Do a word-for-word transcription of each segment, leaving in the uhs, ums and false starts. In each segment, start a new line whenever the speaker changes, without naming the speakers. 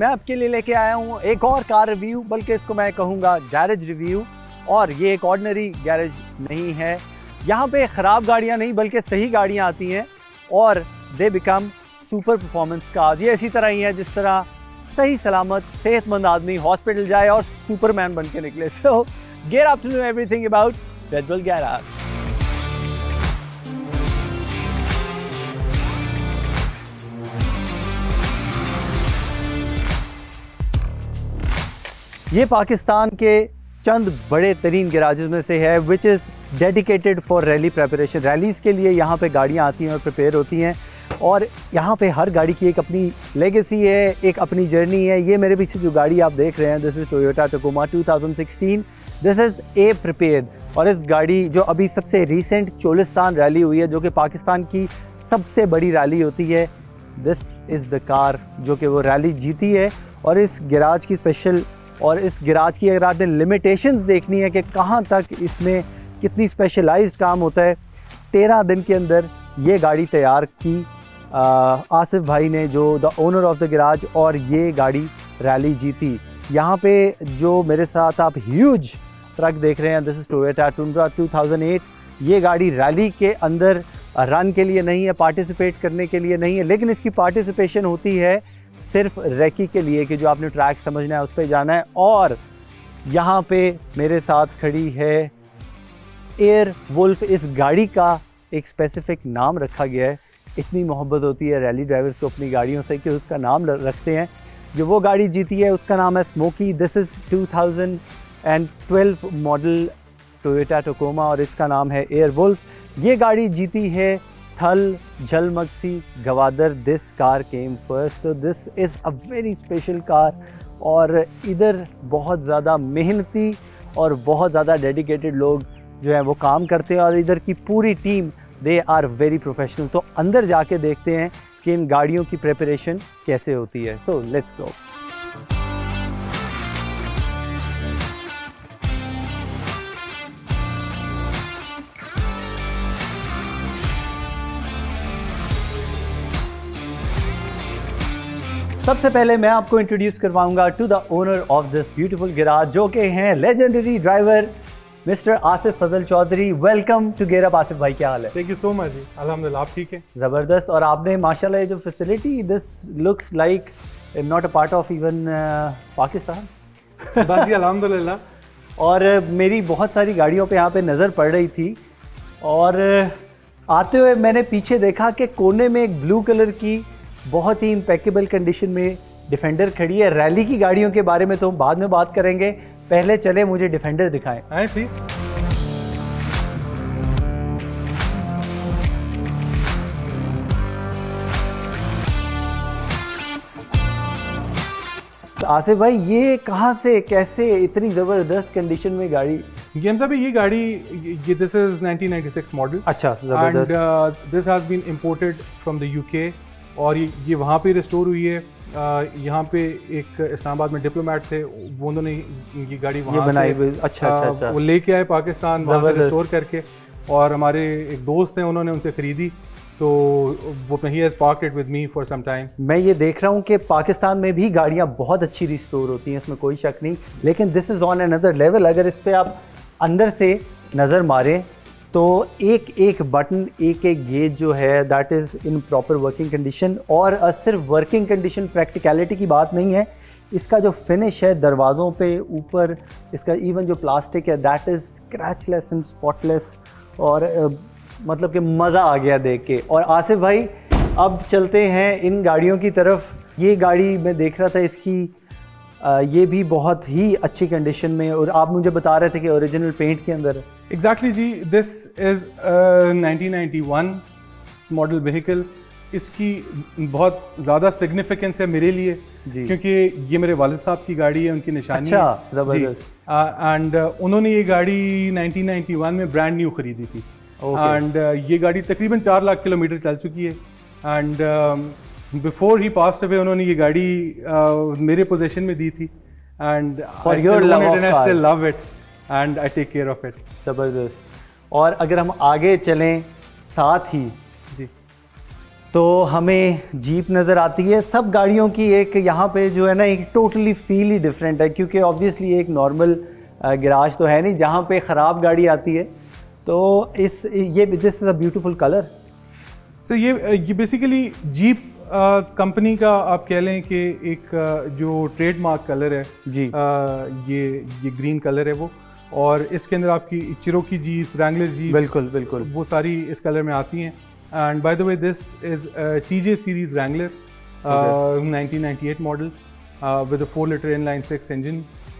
मैं आपके लिए लेके आया हूँ एक और कार रिव्यू, बल्कि इसको मैं कहूँगा गैरेज रिव्यू। और ये एक ऑर्डिनरी गैरेज नहीं है, यहाँ पे ख़राब गाड़ियाँ नहीं बल्कि सही गाड़ियाँ आती हैं और they become super performance cars. ये इसी तरह ही है जिस तरह सही सलामत सेहतमंद आदमी हॉस्पिटल जाए और सुपरमैन बन के निकले। So get up to know everything about Federal Garage. ये पाकिस्तान के चंद बड़े तरीन गैराजेस में से है which is dedicated for rally preparation. Rallies के लिए यहाँ पे गाड़ियाँ आती हैं और प्रिपेयर होती हैं और यहाँ पे हर गाड़ी की एक अपनी लेगेसी है, एक अपनी जर्नी है। ये मेरे पीछे जो गाड़ी आप देख रहे हैं, this is Toyota Tacoma two thousand sixteen. This is a prepared और इस गाड़ी जो अभी सबसे रिसेंट चोलिस्तान रैली हुई है जो कि पाकिस्तान की सबसे बड़ी रैली होती है, दिस इज़ द कार जो कि वो रैली जीती है। और इस गैराज की स्पेशल और इस गैराज की अगर आपने लिमिटेशंस देखनी है कि कहाँ तक इसमें कितनी स्पेशलाइज्ड काम होता है, तेरह दिन के अंदर ये गाड़ी तैयार की आ, आसिफ भाई ने, जो the owner of the garage, और ये गाड़ी रैली जीती। यहाँ पे जो मेरे साथ आप ह्यूज ट्रक देख रहे हैं, this is Toyota Tundra two thousand eight. ये गाड़ी रैली के अंदर रन के लिए नहीं है, पार्टिसिपेट करने के लिए नहीं है, लेकिन इसकी पार्टिसिपेशन होती है सिर्फ रैकी के लिए कि जो आपने ट्रैक समझना है उस पर जाना है। और यहाँ पे मेरे साथ खड़ी है एयर वुल्फ। इस गाड़ी का एक स्पेसिफिक नाम रखा गया है, इतनी मोहब्बत होती है रैली ड्राइवर्स को अपनी गाड़ियों से कि उसका नाम रखते हैं। जो वो गाड़ी जीती है उसका नाम है Smokey. This is two thousand twelve model Toyota Tacoma और इसका नाम है एयर वुल्फ। ये गाड़ी जीती है Thal Jhal Magsi Gwadar. This car came first, तो this is a very special car. और इधर बहुत ज़्यादा मेहनती और बहुत ज़्यादा डेडिकेटेड लोग जो हैं वो काम करते हैं और इधर की पूरी team they are very professional. तो अंदर जाके देखते हैं कि इन गाड़ियों की प्रिपरेशन कैसे होती है। So let's go. सबसे पहले मैं आपको इंट्रोड्यूस करवाऊंगा to the owner of this beautiful garage जो कि हैं legendary driver mister Asif Fazal Chaudhry. Welcome to get up Asif भाई, क्या हाल है?
थैंक यू सो मच जी, अल्हम्दुलिल्लाह, आप ठीक है?
ज़बरदस्त। और आपने माशाल्लाह ये जो facility, this looks like not a part of even Pakistan.
बस जी अल्हम्दुलिल्लाह।
और मेरी बहुत सारी गाड़ियों पे यहाँ पे नज़र पड़ रही थी और आते हुए मैंने पीछे देखा कि कोने में एक ब्लू कलर की बहुत ही इम्पेकेबल कंडीशन में डिफेंडर खड़ी है। रैली की गाड़ियों के बारे में तो हम बाद में बात करेंगे, पहले चले मुझे डिफेंडर दिखाएं।
आए प्लीज।
आसिफ भाई, ये कहाँ से कैसे इतनी ज़बरदस्त कंडीशन में गाड़ी?
गेम साहब, ये गाड़ी ये this is nineteen ninety six model.
अच्छा, ज़बरदस्त।
And this has been imported from the UK और ये ये वहाँ पे रिस्टोर हुई है। यहाँ पे एक इस्लामाबाद में डिप्लोमेट थे, वो उन्होंने ये गाड़ी वहाँ
बनाई।
से
अच्छा, अच्छा, अच्छा।
वो लेके आए पाकिस्तान, वहाँ से रिस्टोर करके, और हमारे एक दोस्त हैं उन्होंने उनसे ख़रीदी, तो वो ही has parked it with me for some time.
मैं ये देख रहा हूँ कि पाकिस्तान में भी गाड़ियाँ बहुत अच्छी रिस्टोर होती हैं, इसमें कोई शक नहीं, लेकिन this is on another level. अगर इस पर आप अंदर से नज़र मारें तो एक एक बटन, एक एक गेज जो है that is in proper working condition. और सिर्फ वर्किंग कंडीशन, प्रैक्टिकलिटी की बात नहीं है, इसका जो फिनिश है दरवाज़ों पे ऊपर, इसका इवन जो प्लास्टिक है that is scratchless and spotless. और uh, मतलब कि मज़ा आ गया देख के। और आसिफ भाई, अब चलते हैं इन गाड़ियों की तरफ। ये गाड़ी मैं देख रहा था, इसकी आ, ये भी बहुत ही अच्छी कंडीशन में, और आप मुझे बता रहे थे कि ओरिजिनल पेंट के अंदर है।
एग्जैक्टली जी, this is nineteen ninety one model vehicle. इसकी बहुत ज़्यादा सिग्निफिकेंस है मेरे लिए क्योंकि ये मेरे वालिद साहब की गाड़ी है, उनकी निशानी है।
अच्छा, ज़बरदस्त।
एंड uh, uh, उन्होंने ये गाड़ी नाइनटीन नाइंटी वन में ब्रांड न्यू खरीदी थी। एंड uh, ये गाड़ी तकरीबन चार लाख किलोमीटर चल चुकी है। And before he passed away उन्होंने ये गाड़ी uh, मेरे पोजीशन में दी थी। And I still love it and I take care of it.
ज़बरदस्त। और अगर हम आगे चलें, साथ ही
जी
तो हमें जीप नज़र आती है। सब गाड़ियों की एक यहाँ पे जो है ना एक टोटली फील ही डिफरेंट है, क्योंकि ऑब्वियसली एक नॉर्मल गैराज तो है नहीं जहाँ पे ख़राब गाड़ी आती है। तो इस ये this is a beautiful colour.
Sir ये ये बेसिकली जीप कंपनी का आप कह लें कि एक uh, जो ट्रेडमार्क कलर है
जी,
uh, ये ये ग्रीन कलर है वो, और इसके अंदर आपकी चिरोकी जीप, रैंगलर जीप,
बिल्कुल बिल्कुल
वो सारी इस कलर में आती हैं। And by the way this is T J series Wrangler nineteen ninety eight model with a four litre inline six engine.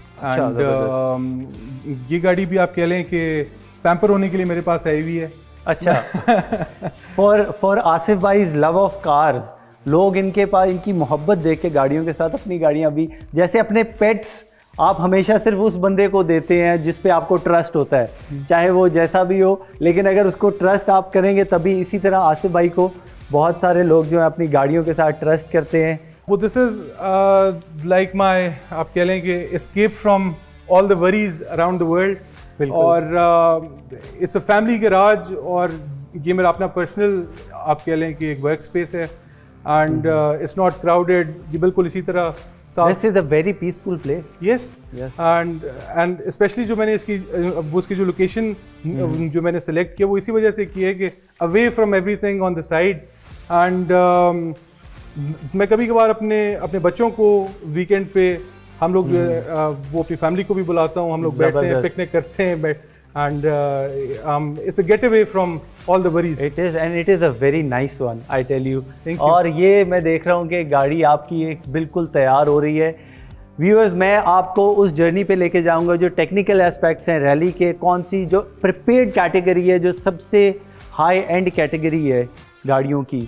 And ये गाड़ी भी आप कह लें कि पैम्पर होने के लिए मेरे पास आई हुई है।
अच्छा, फॉर फॉर आसिफ भाई लव ऑफ कार्स, लोग इनके पास इनकी मोहब्बत देख के गाड़ियों के साथ अपनी गाड़ियाँ भी, जैसे अपने पेट्स आप हमेशा सिर्फ उस बंदे को देते हैं जिस पे आपको ट्रस्ट होता है, चाहे वो जैसा भी हो, लेकिन अगर उसको ट्रस्ट आप करेंगे तभी। इसी तरह आसिफ भाई को बहुत सारे लोग जो है अपनी गाड़ियों के साथ ट्रस्ट करते हैं।
वो दिस इज लाइक माय, आप कह लें कि escape from all the worries around the world, और इट्स अ फैमिली गैराज, और ये मेरा अपना पर्सनल आप कह लें कि एक वर्क स्पेस है। एंड इट्स नॉट क्राउडेड, ये बिल्कुल इसी तरह
This is a very peaceful place.
Yes,
yes.
and and especially जो मैंने इसकी वो उसकी जो लोकेशन mm-hmm. जो मैंने सेलेक्ट किया वो इसी वजह से की है कि away from everything on the side, and um, मैं कभी कभार अपने अपने बच्चों को वीकेंड पे हम लोग mm-hmm. uh, वो अपनी फैमिली को भी बुलाता हूँ, हम लोग बैठते हैं, पिकनिक करते हैं, and uh, um, it's a getaway from all the worries.
It is, and it is a very nice one, I tell you.
Thank you.
और ये मैं देख रहा हूँ कि गाड़ी आपकी एक बिल्कुल तैयार हो रही है। व्यूअर्स, मैं आपको उस जर्नी पे लेके जाऊँगा जो टेक्निकल एस्पेक्ट्स हैं रैली के, कौन सी जो प्रिपेयर्ड कैटेगरी है, जो सबसे हाई एंड कैटेगरी है गाड़ियों की,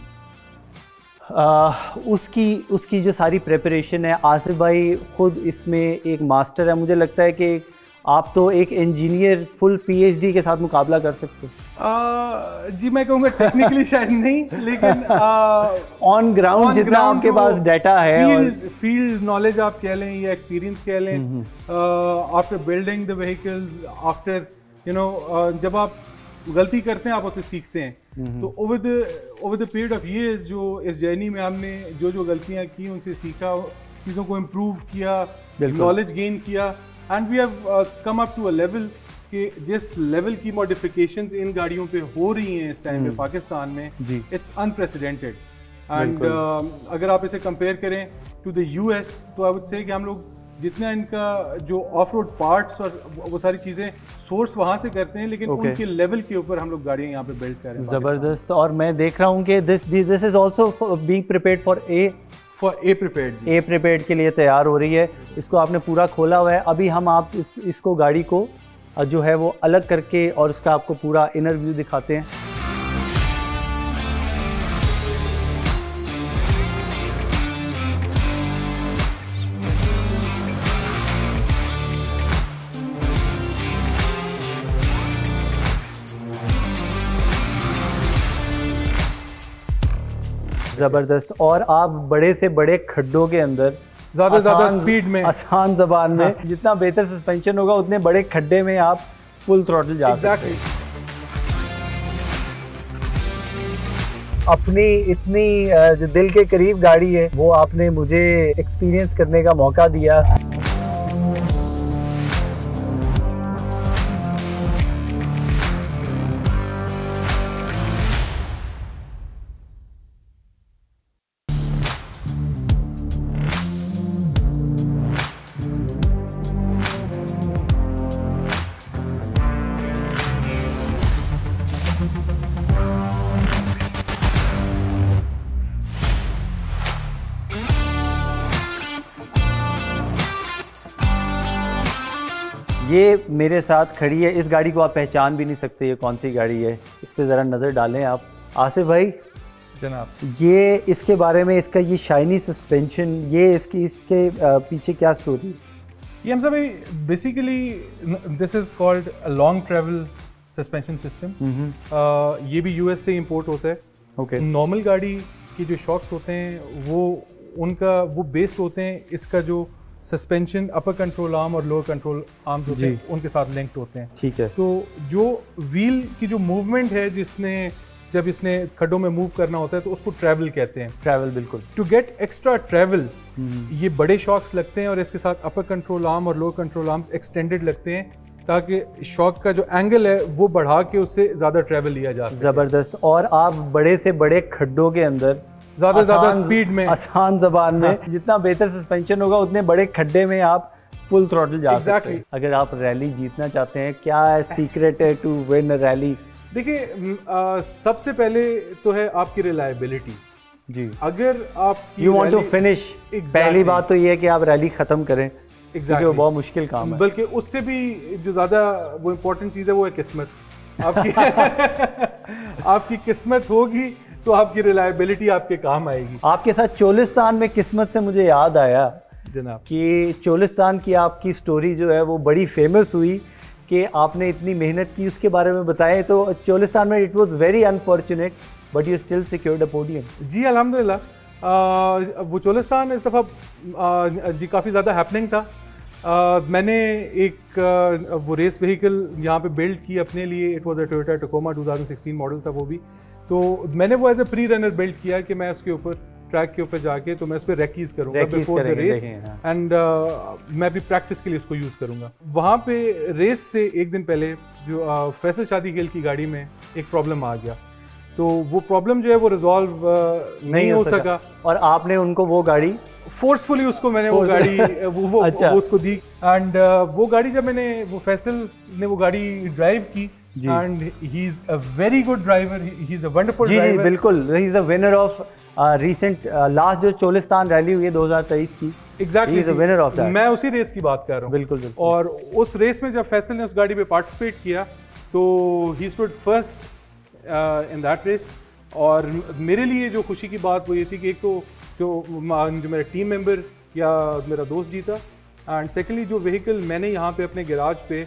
आ, उसकी उसकी जो सारी प्रिपरेशन है। आसिफ भाई खुद इसमें एक मास्टर है। मुझे लगता है कि आप तो एक इंजीनियर फुल पीएचडी के साथ मुकाबला कर सकते
हैं। जी मैं कहूँगा टेक्निकली शायद नहीं, लेकिन
ऑन ग्राउंड जितना आपके पास डाटा है,
फील्ड फील्ड नॉलेज आप कह लें या एक्सपीरियंस कह लें, after building the vehicles, after you know जब आप गलती करते हैं आप उससे सीखते हैं। तो over the over the period of years जो इस जर्नी में हमने जो जो गलतियाँ की उनसे सीखा, चीज़ों को इम्प्रूव किया, नॉलेज गेन किया, and we have come up to a level कि जिस लेवल की मॉडिफिकेशंस इन गाड़ियों पे हो रही हैं इस टाइम में पाकिस्तान में, इट्स अनप्रेसिडेंटेड। एंड अगर आप इसे कंपेयर करें टू द यूएस, तो आई वुड से कि हम लोग जितना इनका जो ऑफ रोड पार्ट्स और वो सारी चीज़ें सोर्स वहाँ से करते हैं, लेकिन okay. उनके लेवल के ऊपर हम लोग गाड़ियाँ यहाँ पे बिल्ड कर रहे हैं।
ज़बरदस्त। और मैं देख रहा हूँ कि this this is also being prepared for a
for a prepared
a prepared के लिए तैयार हो रही है। इसको आपने पूरा खोला हुआ है। अभी हम आप इस, इसको गाड़ी को जो है वो अलग करके और उसका आपको पूरा इनर व्यू दिखाते हैं। ज़बरदस्त। और आप बड़े से बड़े खड्डों के अंदर
ज़्यादा ज़्यादा स्पीड में,
आसान ज़बान में, हाँ। जितना बेहतर सस्पेंशन होगा उतने बड़े खड्डे में आप फुल थ्रॉटल जा सकते हैं। अपनी इतनी जो दिल के करीब गाड़ी है वो आपने मुझे एक्सपीरियंस करने का मौका दिया। ये मेरे साथ खड़ी है। इस गाड़ी को आप पहचान भी नहीं सकते ये कौन सी गाड़ी है। इस पे ज़रा नज़र डालें आप आसिफ भाई।
जनाब,
ये इसके बारे में, इसका ये शाइनी सस्पेंशन, ये इसकी इसके पीछे क्या स्टोरी है?
ये हमसा भाई basically this is called a long travel suspension system. ये भी यूएस से इंपोर्ट होता है।
ओके।
नॉर्मल गाड़ी के जो शॉक्स होते हैं वो उनका वो बेस्ड होते हैं इसका जो सस्पेंशन अपर कंट्रोल आर्म और लोअर कंट्रोल आर्म्स होते हैं उनके साथ लिंक्ड होते हैं।
ठीक है।
तो जो व्हील की जो मूवमेंट है जिसने जब इसने खड्डों में मूव करना होता है तो उसको ट्रैवल कहते हैं।
ट्रैवल, बिल्कुल।
टू गेट एक्स्ट्रा ट्रैवल ये बड़े शॉक्स लगते हैं और इसके साथ अपर कंट्रोल आर्म और लोअर कंट्रोल आर्म्स एक्सटेंडेड लगते हैं ताकि शॉक का जो एंगल है वो बढ़ा के उससे ज़्यादा ट्रैवल लिया जा सके।
ज़बरदस्त। और आप बड़े से बड़े खड्डों के अंदर
ज़्यादा ज़्यादा स्पीड में,
आसान ज़बान में, हाँ। जितना बेहतर सस्पेंशन होगा उतने बड़े खड्डे में आप फुल थ्रॉटल जा exactly. सकते हैं। अगर आप रैली जीतना चाहते हैं, क्या सीक्रेट है टू विन अ रैली? देखिए,
सबसे पहले तो है आपकी रिलायबिलिटी
जी।
अगर आप
यू वांट टू फिनिश, पहली बात तो ये है कि आप रैली खत्म करें।
exactly.
वो बहुत मुश्किल काम है।
बल्कि उससे भी जो ज़्यादा वो इम्पोर्टेंट चीज़ है वो है किस्मत। आपकी आपकी किस्मत होगी तो आपकी रिलायबिलिटी आपके काम आएगी।
आपके साथ चोलिस्तान में किस्मत से मुझे याद आया
जनाब
कि चोलिस्तान की आपकी स्टोरी जो है वो बड़ी फेमस हुई कि आपने इतनी मेहनत की, उसके बारे में बताएं। तो चोलिस्तान में it was very unfortunate but you still secured a podium.
जी अल्हम्दुलिल्लाह। वो चोलिस्तान इस दफ़ा जी काफ़ी ज़्यादा हैपनिंग था। आ, मैंने एक आ, वो रेस व्हीकल यहाँ पे बिल्ड की अपने लिए। It was a Toyota Tacoma two thousand sixteen model था वो भी। तो मैंने वो as a pre runner build किया कि मैं उसके ऊपर ट्रैक के ऊपर जाके तो मैं उस पर रैकीज करूँगा बिफोर द रेस एंड मैं भी प्रैक्टिस के लिए उसको यूज़ करूँगा। वहाँ पे रेस से एक दिन पहले जो uh, फैसल शादी खेल की गाड़ी में एक प्रॉब्लम आ गया, तो वो प्रॉब्लम जो है वो रिजॉल्व uh, नहीं हो सका।, सका
और आपने उनको वो गाड़ी
फोर्सफुली उसको मैंने वो गाड़ी वो वो, अच्छा। वो उसको दी एंड uh, वो गाड़ी जब मैंने वो फैसल ने वो गाड़ी ड्राइव की and he is a very good driver, he is a wonderful driver.
बिल्कुल, he is the winner of recent last जो चोलिस्तान रैली हुई है दो हज़ार तेईस की।
Exactly
exactly, winner of that.
मैं उसी रेस की बात कर रहा हूँ।
बिल्कुल, बिल्कुल।
और उस रेस में जब फैसल ने उस गाड़ी पे पार्टिसिपेट किया तो he stood first in that race. और मेरे लिए जो खुशी की बात वो ये थी कि एक तो जो जो मेरा टीम मेंबर या मेरा दोस्त जीता एंड सेकेंडली जो व्हीकल मैंने यहाँ पे अपने गैराज पे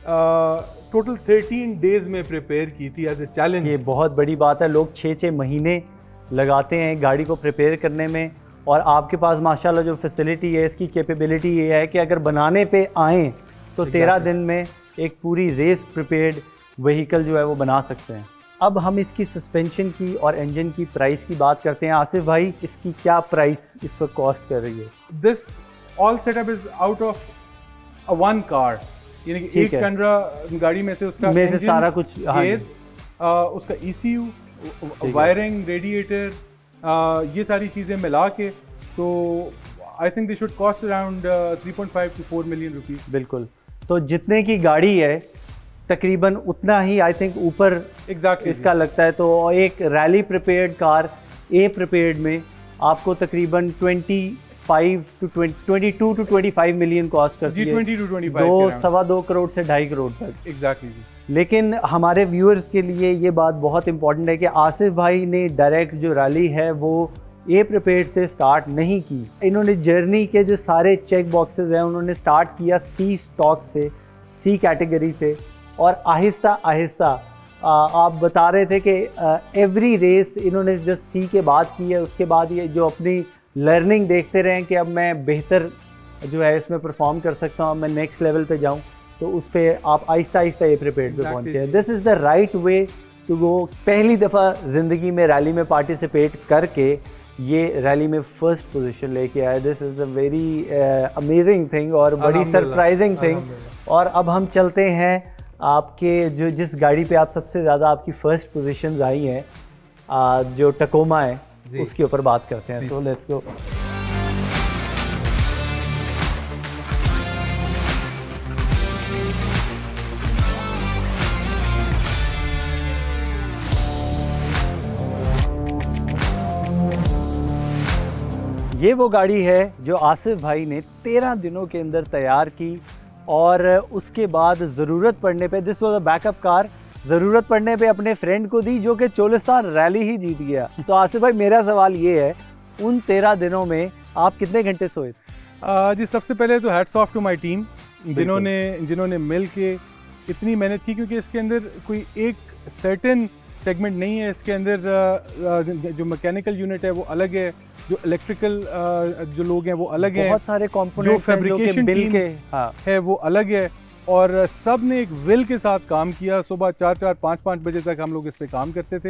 टोटल थर्टीन डेज में प्रिपेयर की थी एज ए चैलेंज।
ये बहुत बड़ी बात है। लोग छः छः महीने लगाते हैं गाड़ी को प्रिपेयर करने में और आपके पास माशाल्लाह जो फैसिलिटी है, इसकी कैपेबिलिटी ये है कि अगर बनाने पे आएँ तो तेरह दिन में एक पूरी रेस प्रिपेयर्ड व्हीकल जो है वो बना सकते हैं। अब हम इसकी सस्पेंशन की और इंजन की प्राइस की बात करते हैं। आसिफ भाई, इसकी क्या प्राइस इस पर कॉस्ट कर रही है?
This all setup is out of a one car, यानी कि एक टंडरा गाड़ी में से उसका
में से सारा कुछ,
गेयर, आ, उसका E C U, wiring, radiator, ये सारी चीज़ें मिला के तो I think they should cost around three point five to four million rupees.
बिल्कुल, तो जितने की गाड़ी है तकरीबन उतना ही आई थिंक ऊपर
exactly
इसका लगता है। तो एक rally prepared car a prepared में आपको तकरीबन twenty five to twenty two two twenty five million cost करती है,
ट्वेंटी टू ट्वेंटी फाइव,
दो सवा दो करोड़ से ढाई करोड़ तक।
एग्जैक्टली।
लेकिन हमारे व्यूअर्स के लिए ये बात बहुत इंपॉर्टेंट है कि आसिफ भाई ने डायरेक्ट जो रैली है वो ए प्रिपेयर्ड से स्टार्ट नहीं की। इन्होंने जर्नी के जो सारे चेक बॉक्सेस हैं उन्होंने स्टार्ट किया सी स्टॉक से, सी कैटेगरी से, और आहिस्ता आहिस्ता आप बता रहे थे कि एवरी रेस इन्होंने जस्ट सी के बाद की है, उसके बाद ये जो अपनी लर्निंग देखते रहे कि अब मैं बेहतर जो है इसमें परफॉर्म कर सकता हूँ, मैं नेक्स्ट लेवल पे जाऊँ, तो उस पर आप आहिस्ता आहिस्ता ये प्रिपेयर्ड पे पहुँचते हैं। This is the right way to go. पहली दफ़ा ज़िंदगी में रैली में पार्टिसिपेट करके ये रैली में फर्स्ट पोजीशन लेके आए। This is a very amazing thing और बड़ी सरप्राइजिंग थिंग। और अब हम चलते हैं आपके जो जिस गाड़ी पे आप सबसे ज़्यादा आपकी फ़र्स्ट पोजीशंस आई हैं, जो टकोमा है, उसके ऊपर बात करते हैं। तो लेट्स गो। ये वो गाड़ी है जो आसिफ भाई ने तेरह दिनों के अंदर तैयार की और उसके बाद ज़रूरत पड़ने पे, this was a backup car, ज़रूरत पड़ने पे अपने फ्रेंड को दी जो कि चोलिस्तान रैली ही जीत गया। तो आसिफ भाई, मेरा सवाल ये है, उन तेरह दिनों में आप कितने घंटे सोए?
जी, सबसे पहले तो hats off to my team जिन्होंने जिन्होंने मिल के इतनी मेहनत की, क्योंकि इसके अंदर कोई एक सर्टेन सेगमेंट नहीं है। इसके अंदर जो मैकेनिकल यूनिट है वो अलग है, जो इलेक्ट्रिकल जो लोग हैं वो अलग हैं,
बहुत सारे कंपोनेंट्स,
जो फैब्रिकेशन टीम हाँ। है वो अलग है, और सब ने एक विल के साथ काम किया। सुबह चार चार पाँच पाँच बजे तक हम लोग इस पे काम करते थे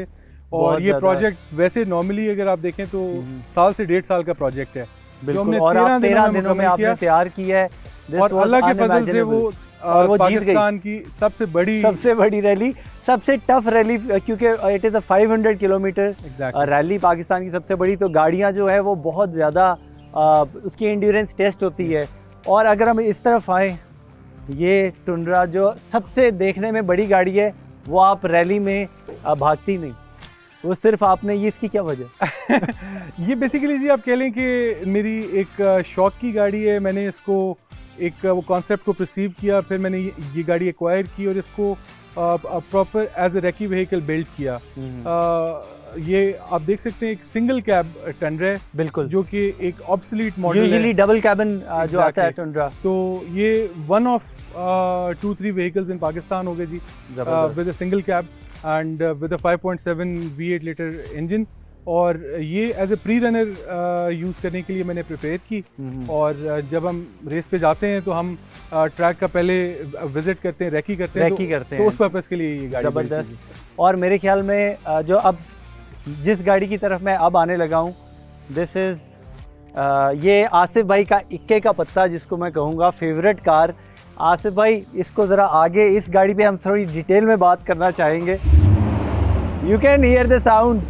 और ये प्रोजेक्ट वैसे नॉर्मली अगर आप देखें तो साल से डेढ़ साल का प्रोजेक्ट है जो हमने तेरह दिनों में दिनों में आपने
तैयार किया है,
और अल्लाह के फजल से वो,
और वो
पाकिस्तान की सबसे बड़ी
सबसे बड़ी रैली, सबसे टफ रैली, क्योंकि it is a five hundred kilometre rally, Pakistan की सबसे बड़ी। तो गाड़ियाँ जो है वो बहुत ज़्यादा उसकी एंड्योरेंस टेस्ट होती है। और अगर हम इस तरफ आए, ये टुंड्रा जो सबसे देखने में बड़ी गाड़ी है, वो आप रैली में भागती नहीं, वो सिर्फ आपने, ये इसकी क्या वजह?
ये बेसिकली जी आप कह लें कि मेरी एक शौक की गाड़ी है। मैंने इसको एक वो कॉन्सेप्ट को परसीव किया, फिर मैंने ये, ये गाड़ी एक्वायर की और इसको proper as a recce vehicle build किया। आ, ये आप देख सकते हैं एक सिंगल कैब टंड्रा है, बिल्कुल, जो कि एक ऑब्सोलीट मॉडल है।
यूजुअली डबल कैबिन जो आता है टंड्रा।
तो ये one of two three vehicles in Pakistan हो गए जी with a single cab and with a five point seven V eight litre engine. और ये as a pre runner use करने के लिए मैंने प्रिपेयर की। और जब हम रेस पे जाते हैं तो हम ट्रैक का पहले विजिट करते हैं, रेकी करते हैं,
रेकी तो, करते
तो
हैं।
उस पर्पज़ के लिए ये गाड़ी
ज़बरदस्त। और मेरे ख्याल में जो अब जिस गाड़ी की तरफ मैं अब आने लगा हूँ, दिस इज़ ये आसिफ भाई का इक्के का पत्ता, जिसको मैं कहूँगा फेवरेट कार। आसिफ भाई, इसको ज़रा आगे इस गाड़ी पे हम थोड़ी डिटेल में बात करना चाहेंगे। You can hear the sound.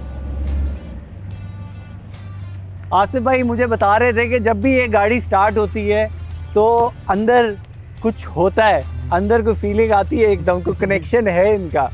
Asif भाई मुझे बता रहे थे कि जब भी ये गाड़ी स्टार्ट होती है तो अंदर कुछ होता है, अंदर कोई फीलिंग आती है, एकदम कोई कनेक्शन है इनका,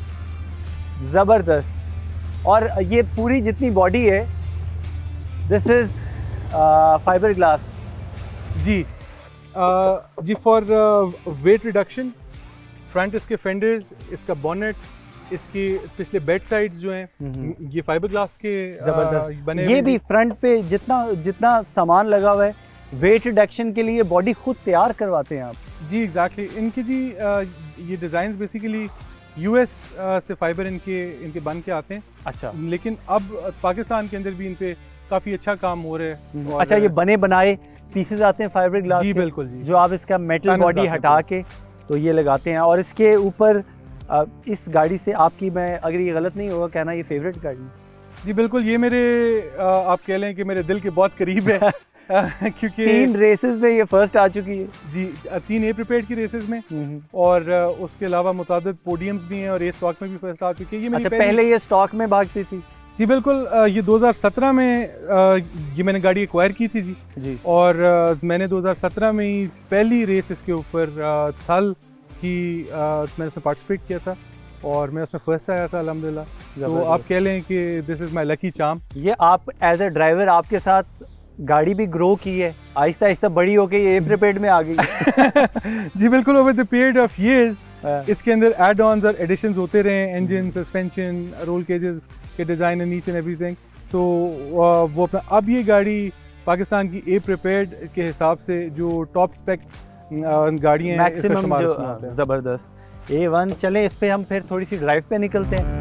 ज़बरदस्त। और ये पूरी जितनी बॉडी है, दिस इज़ फाइबर ग्लास
जी। uh, जी फॉर वेट रिडक्शन, फ्रंट इसके फेंडर्स, इसका बॉनेट, इसकी पिछले बेड साइड्स जो हैं ये फाइबर ग्लास के
जबरदस्त बने। ये भी फ्रंट पे जितना जितना सामान लगा हुआ है, वेट रिडक्शन के लिए बॉडी खुद तैयार करवाते हैं आप?
जी एग्जैक्टली exactly. इनकी जी आ, ये डिज़ाइंस बेसिकली यूएस से फाइबर इनके इनके बन के आते हैं।
अच्छा।
लेकिन अब पाकिस्तान के अंदर भी इन पे काफ़ी अच्छा काम हो रहा है।
अच्छा, ये बने बनाए पीसेस आते हैं फाइबर ग्लास
जी? बिल्कुल जी।
जो आप इसका मेटल बॉडी हटा के तो ये लगाते हैं। और इसके ऊपर इस गाड़ी से आपकी, मैं अगर ये गलत नहीं होगा कहना, ये फेवरेट गाड़ी?
जी बिल्कुल, ये मेरे आप कह लें कि मेरे दिल के बहुत करीब है। क्योंकि
तीन रेसेस में ये फर्स्ट आ चुकी है
जी, तीन ए प्रिपेयर्ड की रेसेस में, और उसके अलावा मुतादिद पोडियम्स भी हैं, और ये स्टॉक में भी फर्स्ट आ चुकी है। ये मेरी
अच्छा, पहले ये स्टॉक में भागती थी?
जी बिल्कुल, ये दो हज़ार सत्रह में ये मैंने गाड़ी एक्वायर की थी जी
जी
और मैंने दो हज़ार सत्रह में ही पहली रेस इसके ऊपर थल की मैंने उसमें पार्टिसिपेट किया था और मैं उसमें फर्स्ट आया था अल्हम्दुलिल्लाह। तो आप कह लें कि this is my lucky charm.
ये आप एज ए ड्राइवर आपके साथ गाड़ी भी ग्रो की है, आहिस्ता आहिस्ता बड़ी होके ये प्रिपेयर्ड में आ गई।
जी बिल्कुल, over the period of years इसके अंदर एड ऑन्स और एडिशंस होते रहे, इंजन, सस्पेंशन, रोल केजेस के design and each and everything. तो वो अपना, अब ये गाड़ी पाकिस्तान की ए प्रिपेयर्ड के हिसाब से जो टॉप स्पेक गाड़ियाँ हैं इसका शुमार उसमें आता है।
ज़बरदस्त, ए वन। चले इस पे हम फिर थोड़ी सी ड्राइव पे निकलते हैं।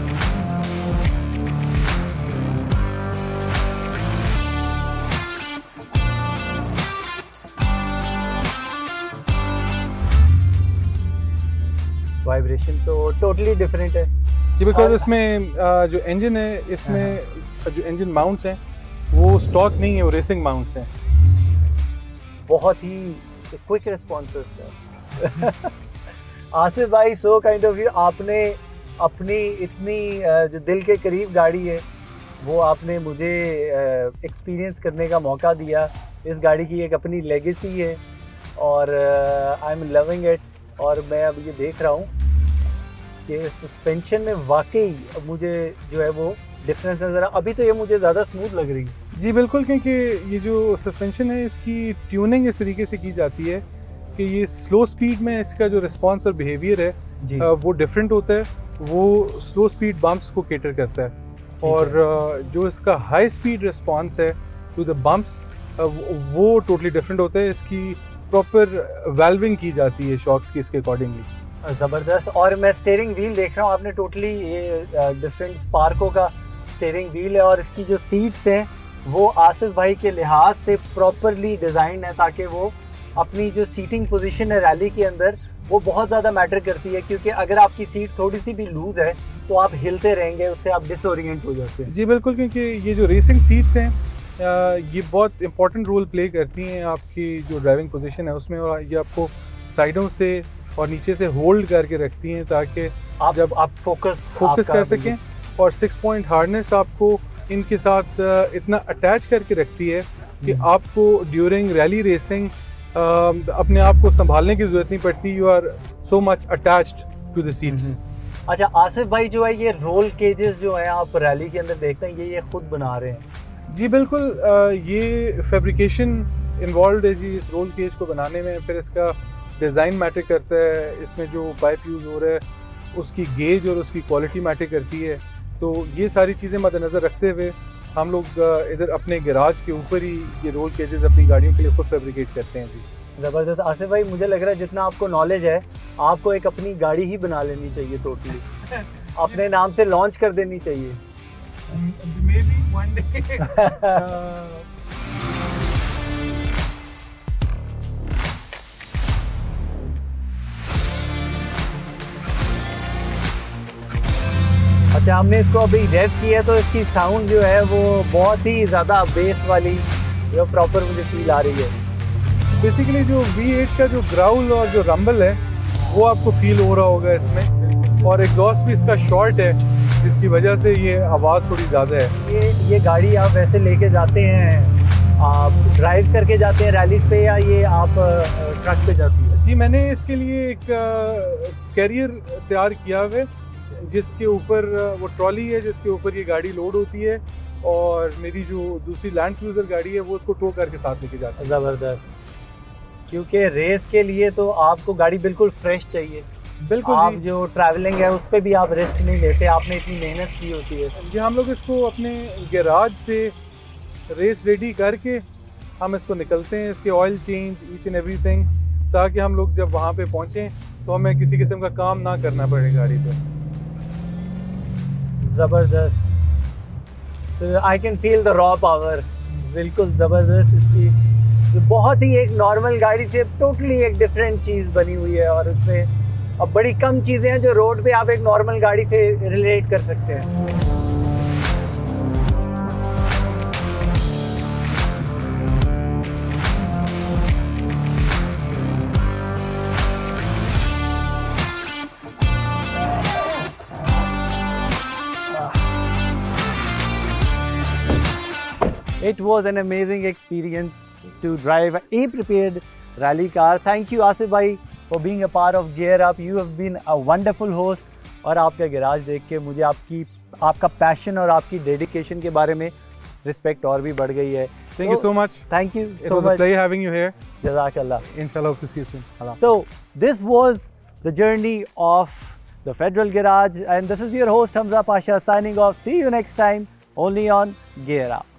वाइब्रेशन तो टोटली डिफरेंट है
जी, बिकॉज इसमें जो इंजन है, इसमें जो इंजन माउंट्स हैं वो स्टॉक नहीं है, वो रेसिंग माउंट्स हैं।
बहुत ही क्विक रिस्पॉन्सेस। आसिफ भाई, सो काइंड ऑफ यू, आपने अपनी इतनी जो दिल के करीब गाड़ी है वो आपने मुझे एक्सपीरियंस करने का मौका दिया। इस गाड़ी की एक अपनी लेगेसी है और आई एम लविंग इट। और मैं अब ये देख रहा हूँ कि सस्पेंशन में वाकई मुझे जो है वो डिफरेंस नज़र आ। अभी तो ये मुझे ज़्यादा स्मूथ लग रही है।
जी बिल्कुल, क्योंकि ये जो सस्पेंशन है इसकी ट्यूनिंग इस तरीके से की जाती है कि ये स्लो स्पीड में इसका जो रिस्पॉन्स और बिहेवियर है वो डिफरेंट होता है। वो स्लो स्पीड बम्प्स को केटर करता है और जो इसका हाई स्पीड रिस्पॉन्स है टू द बम्प्स वो टोटली डिफरेंट होता है। इसकी प्रॉपर वेल्विंग की जाती है शॉक्स की इसके अकॉर्डिंगली।
ज़बरदस्त। और मैं स्टीयरिंग व्हील देख रहा हूँ, आपने टोटली ये डिफरेंट स्पार्को का स्टीयरिंग व्हील है और इसकी जो सीट्स हैं वो आसिफ भाई के लिहाज से प्रॉपरली डिज़ाइन है ताकि वो अपनी जो सीटिंग पोजीशन है रैली के अंदर वो बहुत ज़्यादा मैटर करती है, क्योंकि अगर आपकी सीट थोड़ी सी भी लूज है तो आप हिलते रहेंगे, उससे आप डिसोरिएंट हो जाते हैं।
जी बिल्कुल, क्योंकि ये जो रेसिंग सीट्स हैं ये बहुत इंपॉर्टेंट रोल प्ले करती हैं आपकी जो ड्राइविंग पोजीशन है उसमें, और ये आपको साइडों से और नीचे से होल्ड करके रखती हैं ताकि
आप
जब
आप फोकस
फोकस कर सकें। और सिक्स पॉइंट हार्नेस आपको इनके साथ इतना अटैच करके रखती है कि आपको ड्यूरिंग रैली रेसिंग अपने आप को संभालने की जरूरत नहीं पड़ती। You are so much attached to the seats.
अच्छा आसिफ भाई, जो है ये रोल केजेस जो है आप रैली के अंदर देखते हैं, ये ये खुद बना रहे हैं?
जी बिल्कुल, ये फैब्रिकेशन इन्वॉल्व है जी इस रोल केज को बनाने में। फिर इसका डिज़ाइन मैटर करता है, इसमें जो पाइप यूज़ हो रहा है उसकी गेज और उसकी क्वालिटी मैटर करती है। तो ये सारी चीज़ें मद्देनज़र रखते हुए हम लोग इधर अपने गैराज के ऊपर ही ये रोल केजेस अपनी गाड़ियों के लिए खुद फैब्रिकेट करते हैं जी।
ज़बरदस्त। आसिफ भाई, मुझे लग रहा है जितना आपको नॉलेज है आपको एक अपनी गाड़ी ही बना लेनी चाहिए टोटली, अपने नाम से लॉन्च कर देनी चाहिए।
Maybe one day.
अच्छा, हमने इसको अभी रेव किया है तो इसकी साउंड जो है वो बहुत ही ज़्यादा बेस वाली जो प्रॉपर मुझे फील आ रही है।
बेसिकली जो वी एट का जो ग्राउल और जो रंबल है वो आपको फील हो रहा होगा इसमें, और एग्जॉस्ट भी इसका शॉर्ट है जिसकी वजह से ये आवाज़ थोड़ी ज़्यादा है।
ये ये गाड़ी आप वैसे लेके जाते हैं, आप ड्राइव करके जाते हैं रैलीज पे, या ये आप ट्रक पे जाती है?
जी मैंने इसके लिए एक कैरियर तैयार किया हुआ है जिसके ऊपर वो ट्रॉली है जिसके ऊपर ये गाड़ी लोड होती है, और मेरी जो दूसरी लैंड क्रूजर गाड़ी है वो उसको टो करके साथ लेके जाती है।
ज़बरदस्त। क्योंकि रेस के लिए तो आपको गाड़ी बिल्कुल फ्रेश चाहिए।
बिल्कुल,
आप जो ट्रैवलिंग है उस पर भी आप रिस्क नहीं लेते, आपने इतनी मेहनत की होती है।
ये हम लोग इसको अपने गैराज से रेस रेडी करके हम इसको निकलते हैं, इसके oil change each and everything, ताकि हम लोग जब वहाँ पे पहुँचें तो हमें किसी किस्म का काम ना करना पड़े गाड़ी पे।
ज़बरदस्त। I can feel the raw power. बिल्कुल ज़बरदस्त। इसकी बहुत ही एक नॉर्मल गाड़ी से टोटली एक डिफरेंट चीज़ बनी हुई है, और उसमें अब बड़ी कम चीज़ें हैं जो रोड पे आप एक नॉर्मल गाड़ी से रिलेट कर सकते हैं। It was an amazing experience to drive a prepared rally car. Thank you Asif bhai for being a part of Gear Up. You have been a wonderful host. और आपका गैराज देख के मुझे आपकी आपका पैशन और आपकी डेडिकेशन के बारे में रिस्पेक्ट और भी बढ़ गई है।
Thank you so much.
Thank you
It
so
was
much.
a pleasure having you here.
Jazakallah.
Inshallah, hope to see you soon. Allah.
So this was the journey of the Federal Garage, and this is your host Hamza Pasha signing off. See you next time only on Gear Up.